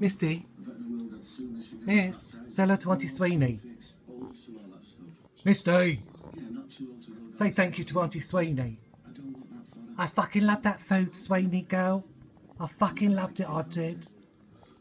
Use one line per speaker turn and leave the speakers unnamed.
Misty. Miss, say hello to Auntie Sweeney. Misty. Say thank you to Auntie Sweeney. I fucking love that food, Sweeney girl. I fucking loved it, I did.